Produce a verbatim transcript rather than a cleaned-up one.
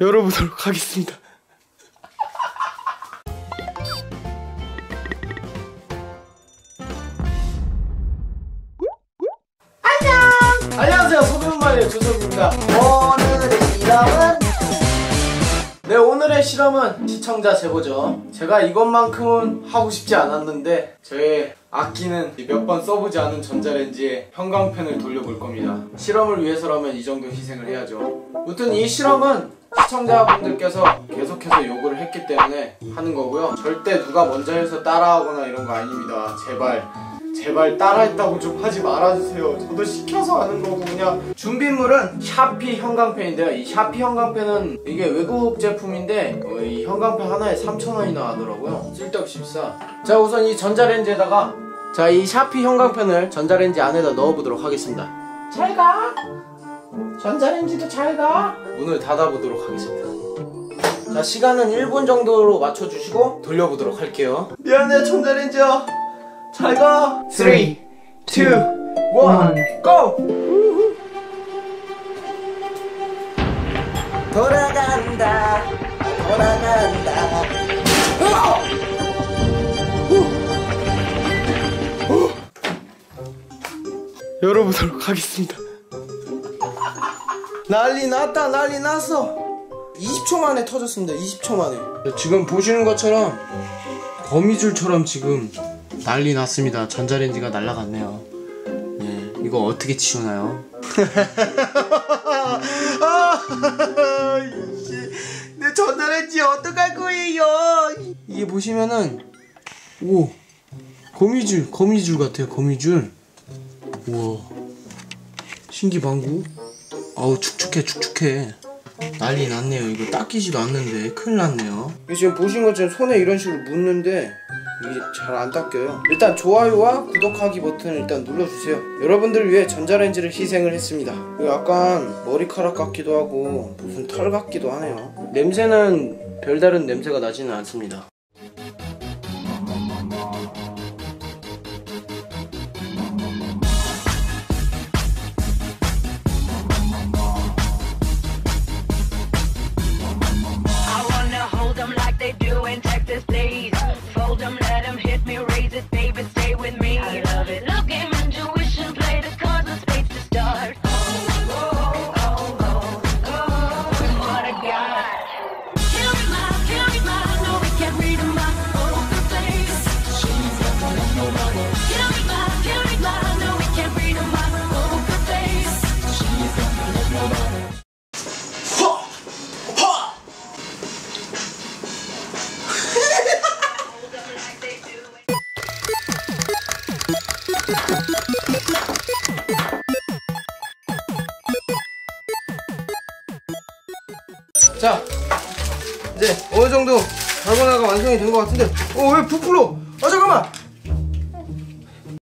열어보도록 하겠습니다. 안녕! 안녕하세요, 소변말이의 조석입니다. 오늘의 실험은 네, 오늘의 실험은 시청자 제보죠. 제가 이것만큼은 하고 싶지 않았는데 저의 아끼는 몇 번 써보지 않은 전자레인지에 형광펜을 돌려볼 겁니다. 실험을 위해서라면 이 정도 희생을 해야죠. 무튼 이 실험은 시청자분들께서 계속해서 요구를 했기 때문에 하는 거고요. 절대 누가 먼저 해서 따라하거나 이런 거 아닙니다. 제발 제발 따라했다고 좀 하지 말아주세요. 저도 시켜서 하는 거고. 그냥 준비물은 샤피 형광펜인데요. 이 샤피 형광펜은 이게 외국 제품인데 어, 이 형광펜 하나에 삼천 원이나 하더라고요. 쓸데없이 비싸. 자, 우선 이 전자레인지에다가 자, 이 샤피 형광펜을 전자레인지 안에다 넣어보도록 하겠습니다. 잘 가! 전자레인지도 잘 가! 문을 닫아보도록 하겠습니다. 자, 시간은 일 분 정도로 맞춰주시고 돌려보도록 할게요. 미안해, 전자레인지야. 잘 가! 삼, 이, 일, 고! 돌아간다, 돌아간다. 열어보도록 하겠습니다. 난리 났다, 난리 났어. 이십 초 만에 터졌습니다. 이십 초 만에. 지금 보시는 것처럼 거미줄처럼 지금 난리 났습니다. 전자레인지가 날라갔네요. 네, 이거 어떻게 치우나요? 내 전자레인지 어떡할 거예요? 이게 보시면은 오, 거미줄, 거미줄 같아요. 거미줄. 우와, 신기방구. 아우, 축축해, 축축해. 난리 났네요. 이거 닦이지도 않는데 큰일 났네요. 지금 보신 것처럼 손에 이런 식으로 묻는데 이게 잘 안 닦여요. 일단 좋아요와 구독하기 버튼을 일단 눌러주세요. 여러분들을 위해 전자레인지를 희생을 했습니다. 약간 머리카락 같기도 하고 무슨 털 같기도 하네요. 냄새는 별다른 냄새가 나지는 않습니다. 자, 이제 어느 정도 달고나가 완성이 된 것 같은데, 어, 왜 부풀어? 아, 잠깐만!